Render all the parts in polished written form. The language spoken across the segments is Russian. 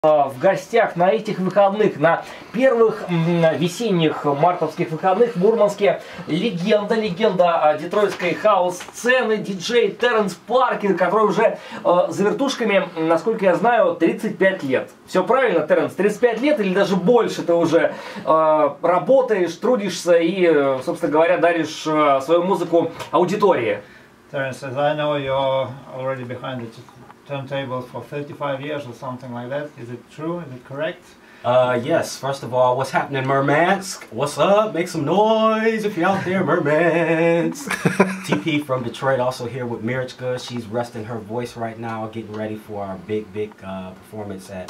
В гостях на этих выходных, на первых весенних мартовских выходных в Мурманске легенда детройтской хаус-сцены, диджей Терренс Паркер, который уже за вертушками, насколько я знаю, 35 лет. Все правильно, Терренс? 35 лет или даже больше ты уже работаешь, трудишься и, собственно говоря, даришь свою музыку аудитории? Terrence, as I know, you're already behind the turntables for 35 years or something like that. Is it true? Is it correct? Yes. First of all, what's happening, Murmansk? What's up? Make some noise if you're out there, Murmansk. TP from Detroit, also here with Mirichka. She's resting her voice right now, getting ready for our big performance at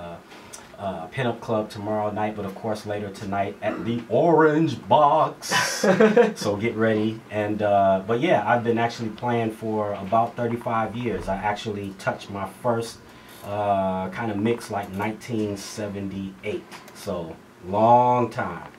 Pinup Club tomorrow night, but of course later tonight at the Orange Box. So get ready. And but yeah, I've been actually playing for about 35 years. I actually touched my first kind of mix like 1978. So long time.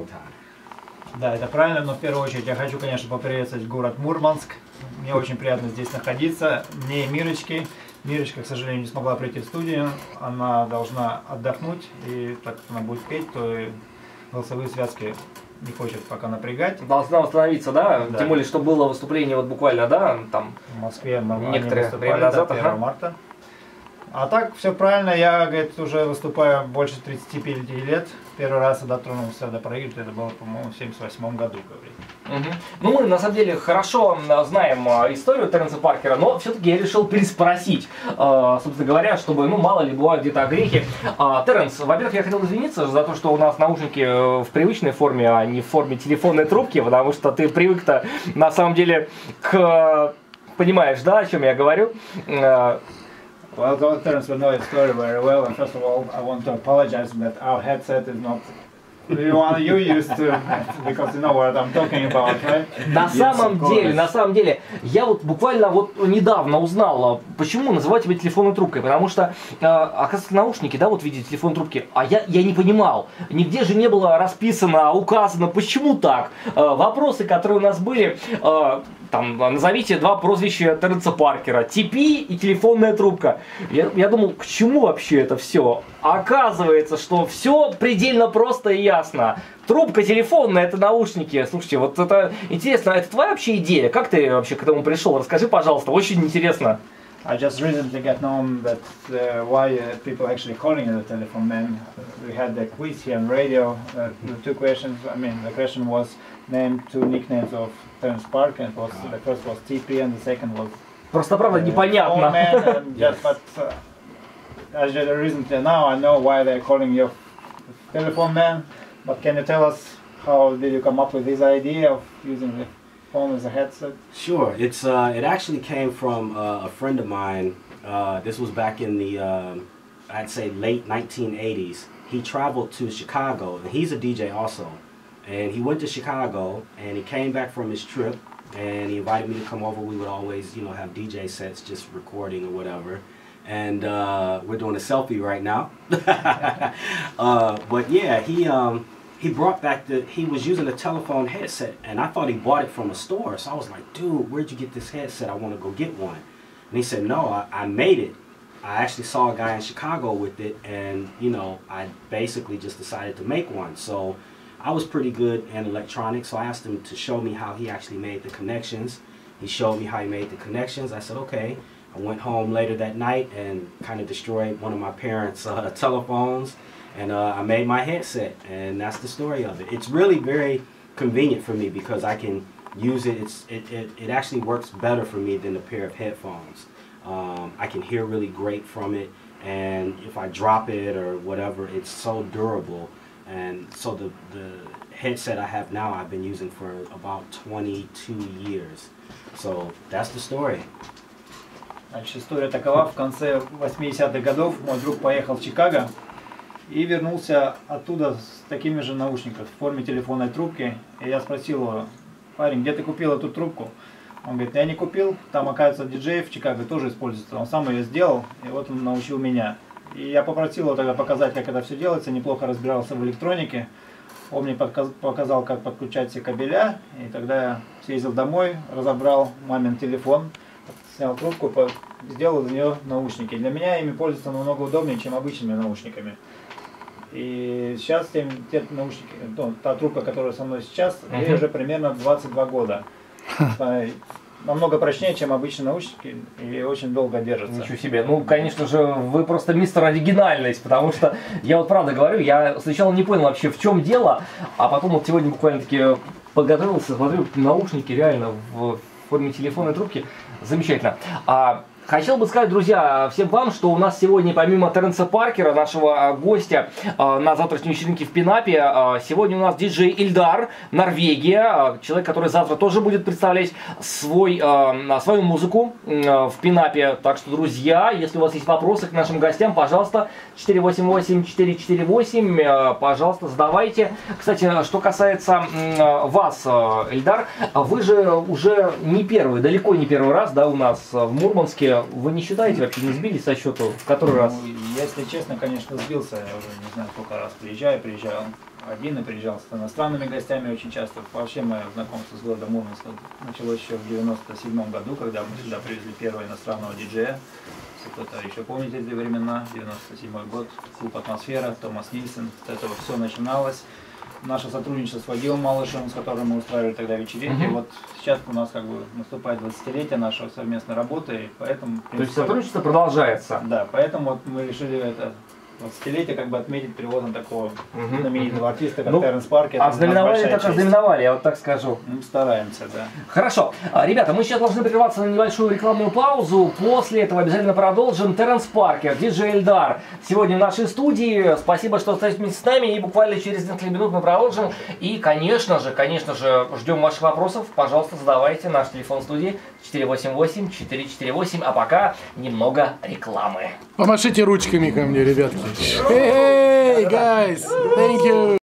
Да, это правильно, но в первую очередь я хочу, конечно, поприветствовать город Мурманск. Мне очень приятно здесь находиться. Мне и Мирочке. Мирочка, к сожалению, не смогла прийти в студию. Она должна отдохнуть, и так как она будет петь, то голосовые связки не хочет пока напрягать. Должна восстановиться, да? Тем более, что было выступление вот буквально, да, там в Москве некоторое время назад, 1 марта. А так, все правильно, я, говорит, уже выступаю больше 35 лет. Первый раз я дотронулся до проигрывателя, это было, по-моему, в 1978 году, говорит. Ну, мы, на самом деле, хорошо знаем историю Терренса Паркера, но все-таки я решил переспросить, собственно говоря, чтобы, ну, мало ли, бывают где-то огрехи. Терренс, во-первых, я хотел извиниться за то, что у нас наушники в привычной форме, а не в форме телефонной трубки, потому что ты привык-то, на самом деле, к... Понимаешь, да, о чем я говорю? Well, Terrence will know the story very well, and first of all, I want to apologize that our headset is not the one you used to, because you know what I'm talking about, right? На самом деле, я вот буквально вот недавно узнал, почему называть тебя телефонной трубкой, потому что, оказывается, наушники, да, вот в виде телефонной трубки, а я не понимал, нигде же не было расписано, указано, почему так. Вопросы, которые у нас были, там, назовите два прозвища Терренса Паркера, TP и телефонная трубка. Я думал, к чему вообще это все? Оказывается, что все предельно просто и ясно. Трубка телефонная, это наушники. Слушайте, вот это интересно, это твоя вообще идея? Как ты вообще к этому пришел? Расскажи, пожалуйста, очень интересно. I just recently got known that why people actually calling it a telephone man. We had the quiz here on radio. The two questions. I mean, the question was named two nicknames of Terrence Parker. And the first was TP, and the second was. Просто правда непонятно. But as recently now, I know why they're calling you telephone man. But can you tell us how did you come up with this idea of using the phone as a headset? Sure. It actually came from a friend of mine. This was back in the I'd say late 1980s. He traveled to Chicago, and he's a DJ also. And he went to Chicago, and he came back from his trip, and he invited me to come over. We would always, you know, have DJ sets, just recording or whatever. And we're doing a selfie right now. But yeah, he brought back he was using a telephone headset, and I thought he bought it from a store. So I was like, dude, where'd you get this headset? I want to go get one. And he said, no, I made it. I actually saw a guy in Chicago with it, and, you know, I basically just decided to make one. So I was pretty good in electronics, so I asked him to show me how he actually made the connections. He showed me how he made the connections. I said, okay. I went home later that night and kind of destroyed one of my parents' telephones, and I made my headset, and that's the story of it. It's really very convenient for me because I can use it. It actually works better for me than a pair of headphones. I can hear really great from it, and if I drop it or whatever, it's so durable. And so the headset I have now, I've been using for about 22 years. So that's the story. Значит, история такова: в конце 80-х годов мой друг поехал в Чикаго и вернулся оттуда с такими же наушниками в форме телефонной трубки. И я спросил его: парень, где ты купил эту трубку? Он говорит, я не купил, там, оказывается, диджеи в Чикаго тоже используются. Он сам ее сделал, и вот он научил меня. И я попросил его тогда показать, как это все делается, неплохо разбирался в электронике. Он мне показал, как подключать все кабеля, и тогда я съездил домой, разобрал мамин телефон, снял трубку, сделал из нее наушники. Для меня ими пользоваться намного удобнее, чем обычными наушниками. И сейчас те наушники, та трубка, которая со мной сейчас, ей уже примерно 22 года. Намного прочнее, чем обычные наушники, и очень долго держатся. Ничего себе. Ну, конечно же, вы просто мистер оригинальность, потому что я вот правда говорю, я сначала не понял вообще, в чем дело, а потом вот сегодня буквально-таки подготовился, смотрю, наушники реально в форме телефонной трубки. Замечательно. Хотел бы сказать, друзья, всем вам, что у нас сегодня, помимо Терренса Паркера, нашего гостя на завтрашней вечеринке в Пинапе, сегодня у нас диджей Ильдар, Норвегия, человек, который завтра тоже будет представлять свою музыку в Пинапе. Так что, друзья, если у вас есть вопросы к нашим гостям, пожалуйста, 488-448, пожалуйста, задавайте. Кстати, что касается вас, Ильдар, вы же уже не первый, далеко не первый раз, да, у нас в Мурманске. Вы не считаете, вообще не сбились со счету? В который раз? Если честно, конечно, сбился. Я уже не знаю, сколько раз приезжал один и приезжал с иностранными гостями очень часто. Вообще мое знакомство с городом Мурманск началось еще в 97 году, когда мы сюда привезли первого иностранного диджея. Если кто-то еще помнит эти времена, 97 год, клуб «Атмосфера», Томас Нильсон. С этого все начиналось. Наше сотрудничество с Вадимом Малышевым, с которым мы устраивали тогда вечеринки. Вот сейчас у нас как бы наступает 20-летие нашей совместной работы, и поэтому... То есть сотрудничество продолжается? Да, поэтому вот мы решили это 20-летие как бы отметить переводом такого знаменитого артиста, как Терренс Паркер. Ознаменовали, так ознаменовали, я вот так скажу. Мы стараемся, да. Хорошо. Ребята, мы сейчас должны прерваться на небольшую рекламную паузу. После этого обязательно продолжим. Терренс Паркер, диджей Ильдар сегодня в нашей студии. Спасибо, что остаетесь вместе с нами. И буквально через несколько минут мы продолжим. И, конечно же, ждем ваших вопросов. Пожалуйста, задавайте. Наш телефон студии 488-448. А пока немного рекламы. Помашите ручками ко мне, ребятки. Hey, guys, thank you.